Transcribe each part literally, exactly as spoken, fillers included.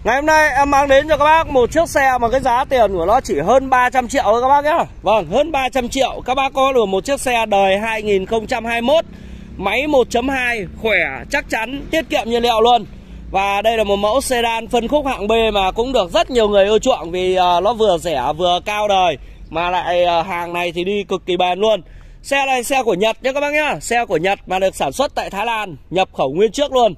Ngày hôm nay em mang đến cho các bác một chiếc xe mà cái giá tiền của nó chỉ hơn ba trăm triệu thôi các bác nhé. Vâng, hơn ba trăm triệu các bác có được một chiếc xe đời hai nghìn không trăm hai mươi mốt, máy một chấm hai, khỏe, chắc chắn, tiết kiệm nhiên liệu luôn. Và đây là một mẫu sedan phân khúc hạng B mà cũng được rất nhiều người ưa chuộng vì uh, nó vừa rẻ vừa cao đời, mà lại uh, hàng này thì đi cực kỳ bền luôn. Xe này xe của Nhật nhé các bác nhá, xe của Nhật mà được sản xuất tại Thái Lan, nhập khẩu nguyên chiếc luôn.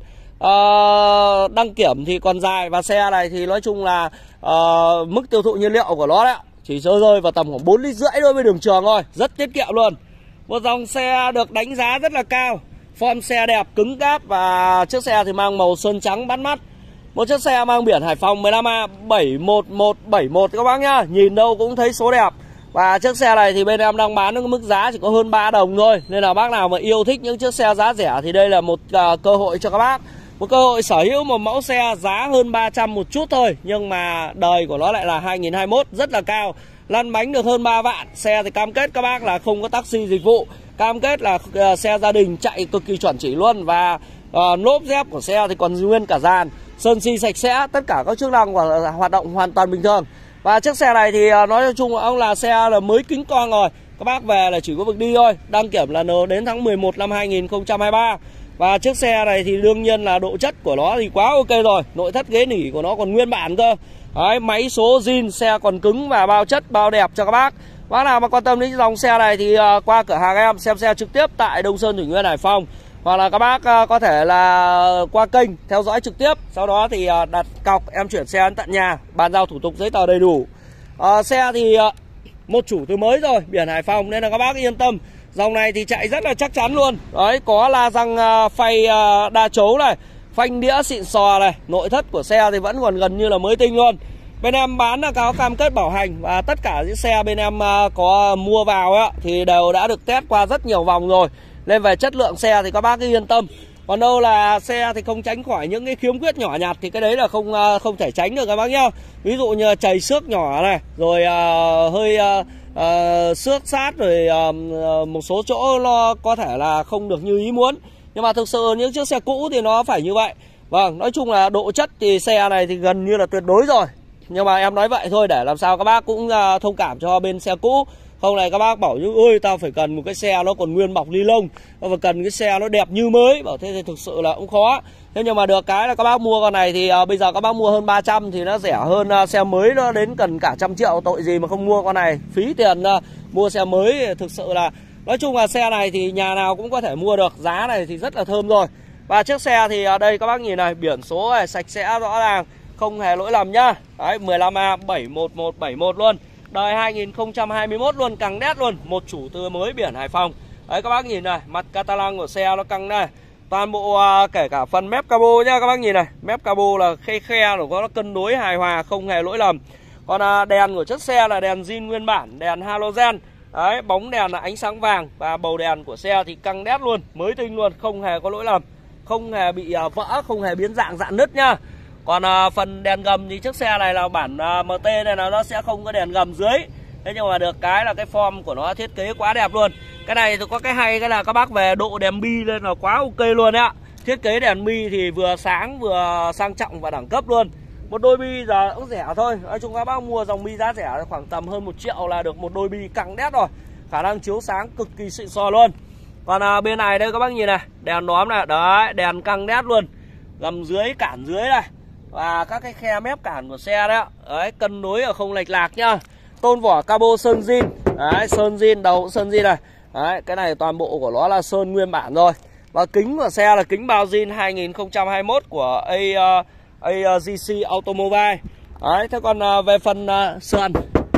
Uh, đăng kiểm thì còn dài, và xe này thì nói chung là uh, mức tiêu thụ nhiên liệu của nó đấy chỉ rơi rơi vào tầm khoảng bốn lít rưỡi đối với đường trường thôi, rất tiết kiệm luôn. Một dòng xe được đánh giá rất là cao, form xe đẹp, cứng cáp, và chiếc xe thì mang màu sơn trắng bắt mắt. Một chiếc xe mang biển Hải Phòng mười lăm A bảy một một bảy một các bác nhá, nhìn đâu cũng thấy số đẹp. Và chiếc xe này thì bên em đang bán mức giá chỉ có hơn ba đồng thôi, nên là bác nào mà yêu thích những chiếc xe giá rẻ thì đây là một uh, cơ hội cho các bác. Một cơ hội sở hữu một mẫu xe giá hơn ba trăm một chút thôi, nhưng mà đời của nó lại là hai nghìn không trăm hai mươi mốt, rất là cao. Lăn bánh được hơn ba vạn. Xe thì cam kết các bác là không có taxi dịch vụ, cam kết là uh, xe gia đình chạy cực kỳ chuẩn chỉ luôn. Và uh, lốp dép của xe thì còn nguyên cả dàn, sơn xi sạch sẽ, tất cả các chức năng của hoạt động hoàn toàn bình thường. Và chiếc xe này thì uh, nói cho chung ông là xe là mới kính con rồi, các bác về là chỉ có việc đi thôi. Đăng kiểm là đến tháng mười một năm hai nghìn không trăm hai mươi ba. Và chiếc xe này thì đương nhiên là độ chất của nó thì quá ok rồi. Nội thất ghế nỉ của nó còn nguyên bản cơ. Đấy, máy số zin, xe còn cứng và bao chất, bao đẹp cho các bác. Bác nào mà quan tâm đến dòng xe này thì uh, qua cửa hàng em xem xe trực tiếp tại Đông Sơn, Thủy Nguyên, Hải Phòng. Hoặc là các bác uh, có thể là qua kênh theo dõi trực tiếp. Sau đó thì uh, đặt cọc, em chuyển xe đến tận nhà, bàn giao thủ tục giấy tờ đầy đủ. uh, Xe thì uh, một chủ từ mới rồi, biển Hải Phòng, nên là các bác yên tâm. Dòng này thì chạy rất là chắc chắn luôn. Đấy, có la răng uh, phay uh, đa chấu này, phanh đĩa xịn sò này. Nội thất của xe thì vẫn còn gần như là mới tinh luôn. Bên em bán là có cam kết bảo hành, và tất cả những xe bên em uh, có mua vào á, thì đều đã được test qua rất nhiều vòng rồi. Nên về chất lượng xe thì các bác cứ yên tâm. Còn đâu là xe thì không tránh khỏi những cái khiếm khuyết nhỏ nhặt thì cái đấy là không uh, không thể tránh được các bác nhá. Ví dụ như chày xước nhỏ này, rồi uh, hơi uh, uh, xước sát, rồi uh, một số chỗ nó có thể là không được như ý muốn. Nhưng mà thực sự những chiếc xe cũ thì nó phải như vậy. Vâng, nói chung là độ chất thì xe này thì gần như là tuyệt đối rồi. Nhưng mà em nói vậy thôi để làm sao các bác cũng uh, thông cảm cho bên xe cũ. Không này các bác bảo như ơi tao phải cần một cái xe nó còn nguyên bọc ni lông, tao phải cần cái xe nó đẹp như mới, bảo thế thì thực sự là cũng khó. Thế nhưng mà được cái là các bác mua con này thì uh, bây giờ các bác mua hơn ba trăm thì nó rẻ hơn uh, xe mới nó đến gần cả trăm triệu. Tội gì mà không mua con này, phí tiền uh, mua xe mới. Thực sự là nói chung là xe này thì nhà nào cũng có thể mua được, giá này thì rất là thơm rồi. Và chiếc xe thì ở uh, đây các bác nhìn này, biển số này sạch sẽ rõ ràng, không hề lỗi lầm nhá. Đấy, mười lăm A bảy một một bảy một luôn, đời hai nghìn không trăm hai mươi mốt luôn, căng đét luôn, một chủ từ mới biển Hải Phòng. Đấy các bác nhìn này, mặt Catalan của xe nó căng này, toàn bộ uh, kể cả phần mép cabo nhá, các bác nhìn này, mép cabo là khe khe rồi, có nó cân đối hài hòa, không hề lỗi lầm. Còn uh, đèn của chiếc xe là đèn zin nguyên bản, đèn halogen. Đấy, bóng đèn là ánh sáng vàng, và bầu đèn của xe thì căng đét luôn, mới tinh luôn, không hề có lỗi lầm, không hề bị uh, vỡ, không hề biến dạng dạn nứt nhá. Còn à, phần đèn gầm thì chiếc xe này là bản à, em tê này là nó sẽ không có đèn gầm dưới. Thế nhưng mà được cái là cái form của nó thiết kế quá đẹp luôn. Cái này thì có cái hay cái là các bác về độ đèn bi lên là quá ok luôn ạ. Thiết kế đèn bi thì vừa sáng vừa sang trọng và đẳng cấp luôn. Một đôi bi giờ cũng rẻ thôi. Nói chung các bác mua dòng bi giá rẻ khoảng tầm hơn một triệu là được một đôi bi căng đét rồi. Khả năng chiếu sáng cực kỳ xịn sò luôn. Còn à, bên này đây các bác nhìn này, đèn đóm này, đấy, đèn căng đét luôn. Gầm dưới, cản dưới này. Và các cái khe mép cản của xe đấy, đấy cân đối ở không lệch lạc nhá. Tôn vỏ cabo sơn zin, đấy sơn zin, đầu cũng sơn zin này. Đấy, cái này toàn bộ của nó là sơn nguyên bản rồi. Và kính của xe là kính bao zin hai nghìn không trăm hai mươi mốt của A, uh, a giê xê Automobile. Đấy, thế còn uh, về phần uh, sườn,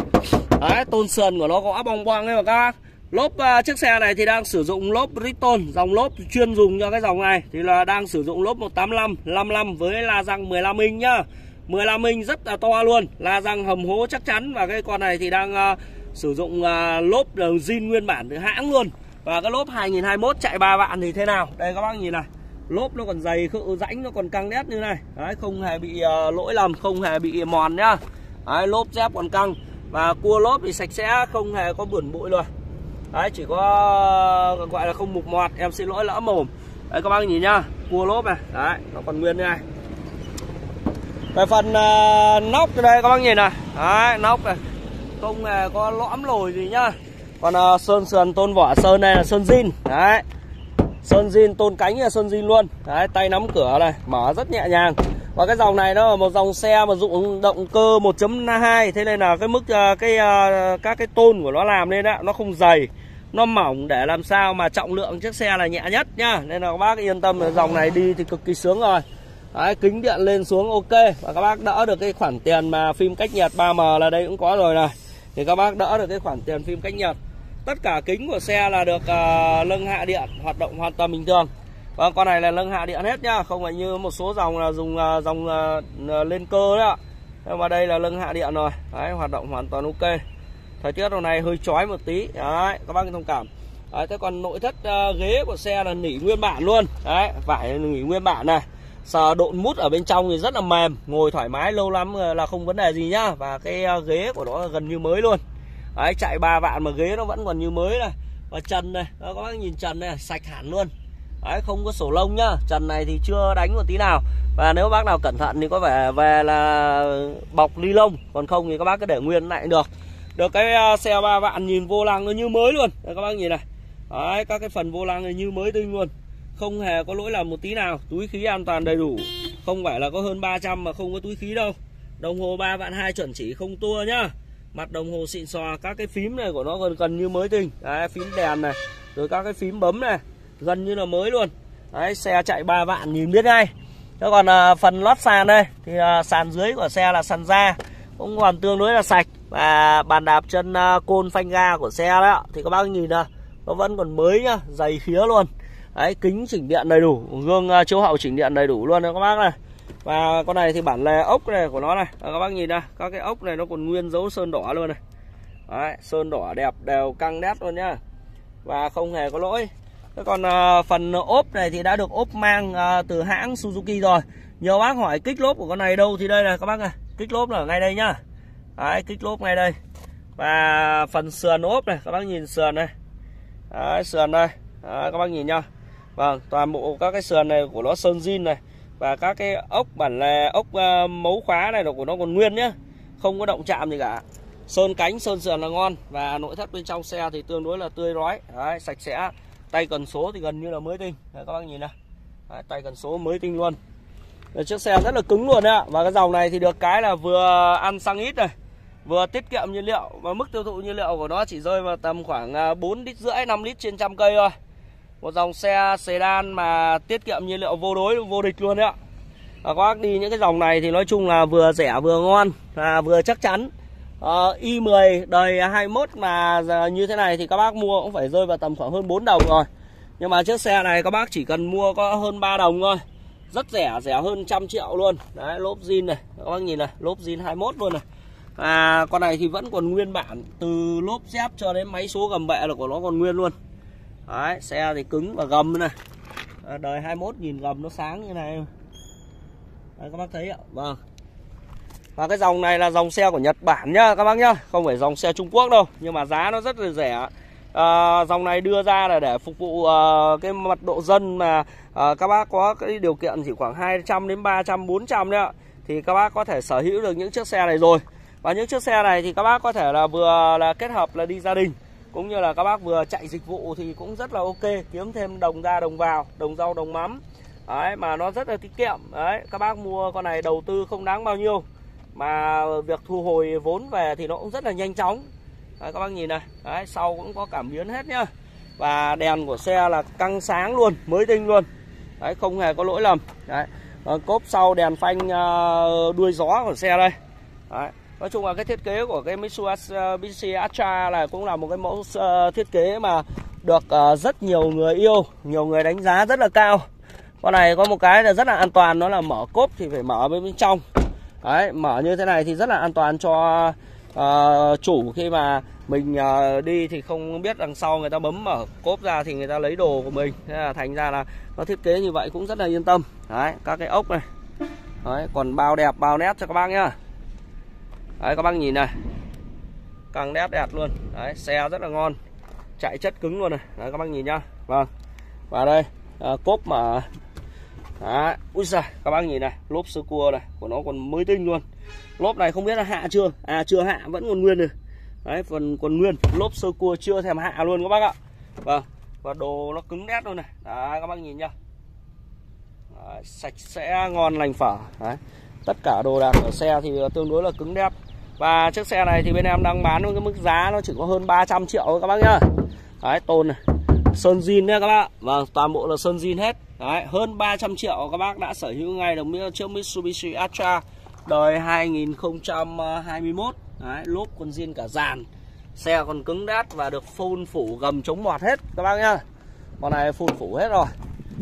đấy tôn sườn của nó có bong bong đấy mà các bác. Lốp uh, chiếc xe này thì đang sử dụng lốp Bridgestone, dòng lốp chuyên dùng cho cái dòng này thì là đang sử dụng lốp một tám lăm, năm lăm với la răng mười lăm inch nhá. mười lăm inch rất là to luôn, la răng hầm hố chắc chắn. Và cái con này thì đang uh, sử dụng uh, lốp zin nguyên bản từ hãng luôn. Và cái lốp hai nghìn không trăm hai mươi mốt chạy ba vạn thì thế nào? Đây các bác nhìn này, lốp nó còn dày, rãnh nó còn căng đét như này. Đấy, không hề bị uh, lỗi lầm, không hề bị mòn nhá. Đấy, lốp dép còn căng. Và cua lốp thì sạch sẽ, không hề có bẩn bụi rồi. Đấy, chỉ có gọi là không mục mọt, em xin lỗi lỡ mồm. Đấy các bác nhìn nhá, cua lốp này, đấy, nó còn nguyên như này. Về phần uh, nóc đây các bác nhìn này, đấy, nóc này không hề có lõm lồi gì nhá. Còn uh, sơn sườn tôn vỏ sơn này là sơn zin, đấy, sơn zin, tôn cánh là sơn zin luôn, đấy, tay nắm cửa này mở rất nhẹ nhàng. Và cái dòng này nó là một dòng xe mà dụng động cơ một chấm hai, thế nên là cái mức uh, cái uh, các cái tôn của nó làm lên á, nó không dày, nó mỏng để làm sao mà trọng lượng chiếc xe là nhẹ nhất nhá. Nên là các bác yên tâm là dòng này đi thì cực kỳ sướng rồi. Đấy, kính điện lên xuống ok. Và các bác đỡ được cái khoản tiền mà phim cách nhiệt ba M là đây cũng có rồi này. Thì các bác đỡ được cái khoản tiền phim cách nhiệt. Tất cả kính của xe là được uh, lưng hạ điện, hoạt động hoàn toàn bình thường. Và con này là lưng hạ điện hết nhá, không phải như một số dòng là dùng uh, dòng uh, lên cơ đó. Nhưng mà đây là lưng hạ điện rồi. Đấy, hoạt động hoàn toàn ok. Thời tiết hôm nay hơi chói một tí. Đấy, các bác thông cảm. Đấy, thế còn nội thất uh, ghế của xe là nỉ nguyên bản luôn. Đấy, vải nỉ nguyên bản này. Sờ độn mút ở bên trong thì rất là mềm, ngồi thoải mái lâu lắm là không vấn đề gì nhá. Và cái uh, ghế của nó gần như mới luôn. Đấy, chạy ba vạn mà ghế nó vẫn còn như mới này. Và trần này, đó, các bác nhìn trần này sạch hẳn luôn. Đấy, không có sổ lông nhá. Trần này thì chưa đánh một tí nào. Và nếu bác nào cẩn thận thì có vẻ về là bọc ni lông, còn không thì các bác cứ để nguyên lại được. Được cái uh, xe ba vạn nhìn vô lăng nó như mới luôn. Đấy, các bác nhìn này. Đấy, các cái phần vô lăng này như mới tinh luôn. Không hề có lỗi làm một tí nào. Túi khí an toàn đầy đủ. Không phải là có hơn ba trăm mà không có túi khí đâu. Đồng hồ ba vạn hai chuẩn chỉ không tua nhá. Mặt đồng hồ xịn xò, các cái phím này của nó gần gần như mới tinh. Đấy, phím đèn này, rồi các cái phím bấm này gần như là mới luôn. Đấy, xe chạy ba vạn nhìn biết ngay. Thế còn à, phần lót sàn đây thì à, sàn dưới của xe là sàn da, cũng còn tương đối là sạch. Và bàn đạp chân à, côn phanh ga của xe đó thì các bác nhìn nè, nó vẫn còn mới nhá, dày khía luôn. Đấy, kính chỉnh điện đầy đủ, gương uh, chiếu hậu chỉnh điện đầy đủ luôn đấy các bác này. Và con này thì bản lề ốc này của nó này, các bác nhìn này, các cái ốc này nó còn nguyên dấu sơn đỏ luôn này. Đấy, sơn đỏ đẹp đều căng đét luôn nhá. Và không hề có lỗi. Thế còn uh, phần ốp này thì đã được ốp mang uh, từ hãng Suzuki rồi. Nhiều bác hỏi kích lốp của con này đâu thì đây này các bác này, kích lốp là ở ngay đây nhá. Đấy, kích lốp ngay đây. Và phần sườn ốp này, các bác nhìn sườn này. Đấy, sườn đây. Đấy, các bác nhìn nhá. Vâng, toàn bộ các cái sườn này của nó sơn zin này. Và các cái ốc bản lề, ốc uh, mấu khóa này là của nó còn nguyên nhá. Không có động chạm gì cả. Sơn cánh, sơn sườn là ngon. Và nội thất bên trong xe thì tương đối là tươi rói. Đấy, sạch sẽ. Tay cần số thì gần như là mới tinh. Đấy, các bác nhìn này. Đấy, tay cần số mới tinh luôn. Đấy, chiếc xe rất là cứng luôn đấy ạ. Và cái dòng này thì được cái là vừa ăn xăng ít này, vừa tiết kiệm nhiên liệu. Và mức tiêu thụ nhiên liệu của nó chỉ rơi vào tầm khoảng bốn lít rưỡi, năm lít trên trăm cây thôi. Một dòng xe sedan mà tiết kiệm nhiên liệu vô đối, vô địch luôn đấy ạ. Và các bác đi những cái dòng này thì nói chung là vừa rẻ vừa ngon và vừa chắc chắn. uh, i mười đời hai mươi mốt mà như thế này thì các bác mua cũng phải rơi vào tầm khoảng hơn bốn đồng rồi. Nhưng mà chiếc xe này các bác chỉ cần mua có hơn ba đồng thôi. Rất rẻ, rẻ hơn trăm triệu luôn. Đấy, lốp zin này, các bác nhìn này, lốp zin hai mươi mốt luôn này. À, con này thì vẫn còn nguyên bản, từ lốp dép cho đến máy số gầm bệ là của nó còn nguyên luôn. Đấy, xe thì cứng và gầm này. À, đời hai mươi mốt nhìn gầm nó sáng như này. Đấy, các bác thấy ạ. Vâng. Và cái dòng này là dòng xe của Nhật Bản nhá các bác nhá, không phải dòng xe Trung Quốc đâu, nhưng mà giá nó rất là rẻ. À, dòng này đưa ra là để phục vụ uh, cái mật độ dân mà uh, các bác có cái điều kiện chỉ khoảng hai trăm đến ba trăm, bốn trăm đấy ạ. Thì các bác có thể sở hữu được những chiếc xe này rồi. Và những chiếc xe này thì các bác có thể là vừa là kết hợp là đi gia đình, cũng như là các bác vừa chạy dịch vụ thì cũng rất là ok, kiếm thêm đồng ra đồng vào, đồng rau đồng mắm. Đấy, mà nó rất là tiết kiệm. Đấy, các bác mua con này đầu tư không đáng bao nhiêu, mà việc thu hồi vốn về thì nó cũng rất là nhanh chóng. Đấy, các bác nhìn này. Đấy, sau cũng có cảm biến hết nhá. Và đèn của xe là căng sáng luôn, mới tinh luôn. Đấy, không hề có lỗi lầm. Đấy, cốp sau đèn phanh uh, đuôi gió của xe đây. Đấy, nói chung là cái thiết kế của cái Mitsubishi Atra này cũng là một cái mẫu uh, thiết kế mà được uh, rất nhiều người yêu, nhiều người đánh giá rất là cao. Con này có một cái là rất là an toàn, đó là mở cốp thì phải mở bên bên trong. Đấy, mở như thế này thì rất là an toàn cho uh, chủ khi mà mình uh, đi thì không biết đằng sau người ta bấm mở cốp ra thì người ta lấy đồ của mình. Thế là thành ra là nó thiết kế như vậy cũng rất là yên tâm. Đấy, các cái ốc này. Đấy, còn bao đẹp, bao nét cho các bác nhá. Đấy, các bác nhìn này, căng đét đẹp luôn. Đấy, xe rất là ngon, chạy chất cứng luôn này. Đấy, các bác nhìn nhá. Vâng. Và đây, à, cốp mở Đấy, ui giời, các bác nhìn này, lốp sơ cua này của nó còn mới tinh luôn. Lốp này không biết là hạ chưa? À chưa hạ, vẫn còn nguyên rồi. Đấy, phần còn nguyên, lốp sơ cua chưa thèm hạ luôn các bác ạ. Vâng, và đồ nó cứng đét luôn này. Đấy, các bác nhìn nhá. Đấy, sạch sẽ, ngon lành phở. Đấy, tất cả đồ đạc ở xe thì tương đối là cứng đét. Và chiếc xe này thì bên em đang bán với cái mức giá nó chỉ có hơn ba trăm triệu thôi các bác nhá. Đấy, tôn này, sơn zin nha các bác. Vâng, toàn bộ là sơn zin hết. Đấy, hơn ba trăm triệu các bác đã sở hữu ngay đồng chiếc Mitsubishi Atra đời hai nghìn không trăm hai mươi mốt. Đấy, lốp còn zin cả dàn. Xe còn cứng đét và được phun phủ gầm chống mọt hết các bác nhá. Con này phun phủ hết rồi.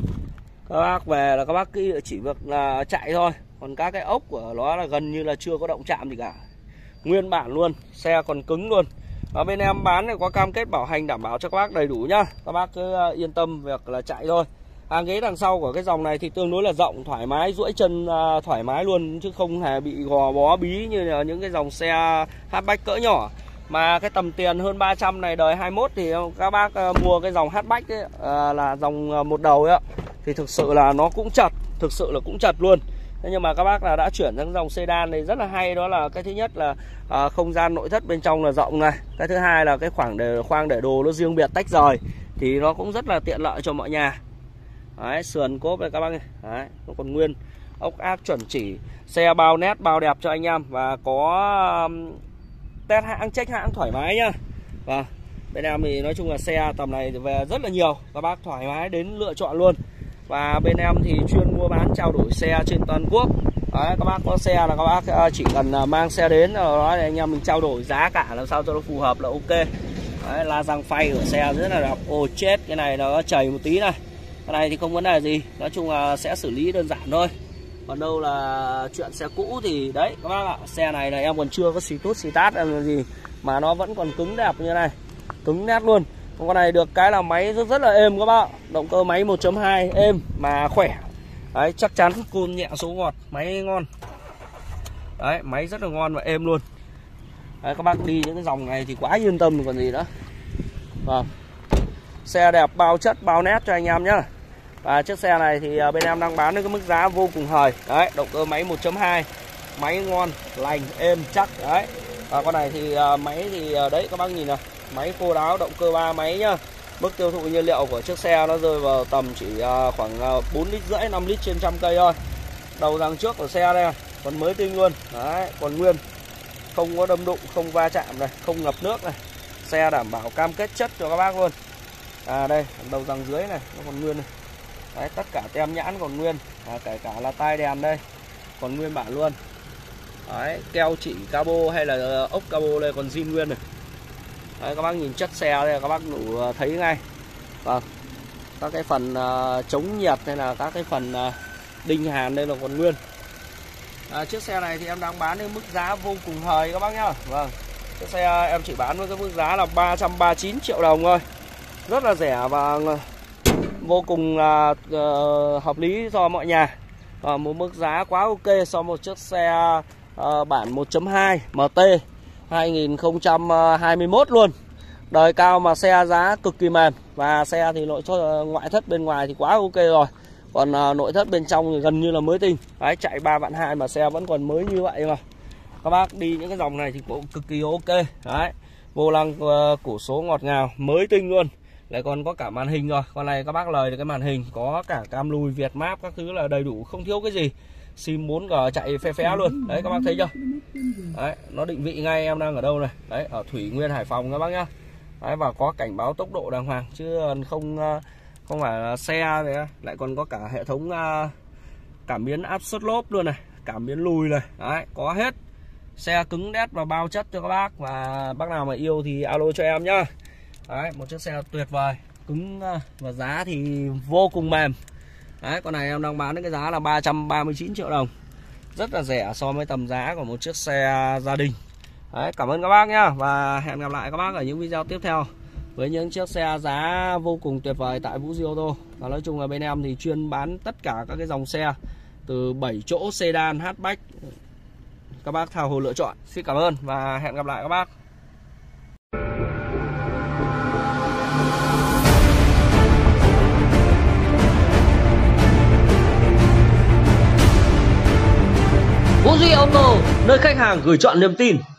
Các bác về là các bác chỉ việc là chạy thôi. Còn các cái ốc của nó là gần như là chưa có động chạm gì cả. Nguyên bản luôn, xe còn cứng luôn. Ở bên em bán thì có cam kết bảo hành đảm bảo cho các bác đầy đủ nhá. Các bác cứ yên tâm việc là chạy thôi. Hàng ghế đằng sau của cái dòng này thì tương đối là rộng, thoải mái, duỗi chân uh, thoải mái luôn, chứ không hề bị gò bó bí như là những cái dòng xe hatchback cỡ nhỏ. Mà cái tầm tiền hơn ba trăm này đời hai mươi mốt thì các bác uh, mua cái dòng hatchback ấy, uh, là dòng uh, một đầu ấy, thì thực sự là nó cũng chật, thực sự là cũng chật luôn. Thế nhưng mà các bác là đã chuyển sang dòng sedan này rất là hay, đó là cái thứ nhất là uh, không gian nội thất bên trong là rộng này, cái thứ hai là cái khoảng để khoang để đồ nó riêng biệt tách rời thì nó cũng rất là tiện lợi cho mọi nhà. Đấy, sườn cốp này các bác này. Đấy, nó còn nguyên, ốc áp chuẩn chỉ, xe bao nét bao đẹp cho anh em và có um, test hãng, check hãng thoải mái nhá. Và bên em thì nói chung là xe tầm này về rất là nhiều, các bác thoải mái đến lựa chọn luôn. Và bên em thì chuyên mua bán trao đổi xe trên toàn quốc. Đấy, các bác có xe là các bác chỉ cần mang xe đến đó thì anh em mình trao đổi giá cả làm sao cho nó phù hợp là ok. Đấy, la răng phay của xe rất là đẹp. Ồ chết, cái này nó chảy một tí này. Cái này thì không vấn đề gì, nói chung là sẽ xử lý đơn giản thôi. Còn đâu là chuyện xe cũ thì đấy các bác ạ, xe này là em còn chưa có xì tút xì tát làm gì mà nó vẫn còn cứng đẹp như này, cứng nét luôn. Con này được cái là máy rất rất là êm các bác, động cơ máy một chấm hai êm mà khỏe. Đấy, chắc chắn côn nhẹ số ngọt, máy ngon. Đấy, máy rất là ngon và êm luôn. Đấy, các bác đi những cái dòng này thì quá yên tâm còn gì nữa. Vâng, xe đẹp, bao chất, bao nét cho anh em nhá. Và chiếc xe này thì bên em đang bán với cái mức giá vô cùng hời. Đấy, động cơ máy một chấm hai, máy ngon, lành, êm, chắc. Đấy, và con này thì máy thì đấy các bác nhìn này, máy khô đáo, động cơ ba máy nhá. Mức tiêu thụ nhiên liệu của chiếc xe nó rơi vào tầm chỉ khoảng bốn lít rưỡi, năm lít trên trăm cây thôi. Đầu răng trước của xe đây còn mới tinh luôn. Đấy, còn nguyên, không có đâm đụng, không va chạm này, không ngập nước này. Xe đảm bảo cam kết chất cho các bác luôn. À đây, đầu răng dưới này nó còn nguyên này. Đấy, tất cả tem nhãn còn nguyên, à, kể cả là tai đèn đây còn nguyên bản luôn. Đấy, keo chỉ cabo hay là ốc cabo đây còn zin nguyên này. Đấy, các bác nhìn chất xe đây các bác đủ thấy ngay. Vâng, các cái phần uh, chống nhiệt hay là các cái phần uh, đinh hàn đây là còn nguyên. À, chiếc xe này thì em đang bán với mức giá vô cùng hời các bác nhá. Vâng, chiếc xe em chỉ bán với cái mức giá là ba trăm ba mươi chín triệu đồng thôi, rất là rẻ và vô cùng là uh, hợp lý cho mọi nhà. Và một mức giá quá ok so với một chiếc xe uh, bản một chấm hai em tê hai nghìn không trăm hai mươi mốt luôn. Đời cao mà xe giá cực kỳ mềm. Và xe thì nội thất, ngoại thất bên ngoài thì quá ok rồi. Còn uh, nội thất bên trong thì gần như là mới tinh. Đấy, chạy ba vạn hai mà xe vẫn còn mới như vậy mà. Các bác đi những cái dòng này thì cũng cực kỳ ok. Đấy, vô lăng uh, củ số ngọt ngào, mới tinh luôn. Lại còn có cả màn hình rồi. Con này các bác lời được cái màn hình, có cả cam lùi, Việt Map các thứ là đầy đủ, không thiếu cái gì. Sim bốn G chạy phe phé luôn. Đấy các bác thấy chưa? Đấy, nó định vị ngay em đang ở đâu này. Đấy, ở Thủy Nguyên, Hải Phòng các bác nhá. Đấy, và có cảnh báo tốc độ đàng hoàng chứ không không phải là xe này, lại còn có cả hệ thống cảm biến áp suất lốp luôn này, cảm biến lùi này. Đấy, có hết. Xe cứng đét và bao chất cho các bác. Và bác nào mà yêu thì alo cho em nhá. Đấy, một chiếc xe tuyệt vời, cứng và giá thì vô cùng mềm. Đấy, con này em đang bán đến cái giá là ba trăm ba mươi chín triệu đồng. Rất là rẻ so với tầm giá của một chiếc xe gia đình. Đấy, cảm ơn các bác nhá. Và hẹn gặp lại các bác ở những video tiếp theo với những chiếc xe giá vô cùng tuyệt vời tại Vũ Di Ô tô. Và nói chung là bên em thì chuyên bán tất cả các cái dòng xe từ bảy chỗ, sedan, hatchback, các bác tha hồ lựa chọn. Xin cảm ơn và hẹn gặp lại các bác. Vũ Duy ô tô, nơi khách hàng gửi chọn niềm tin.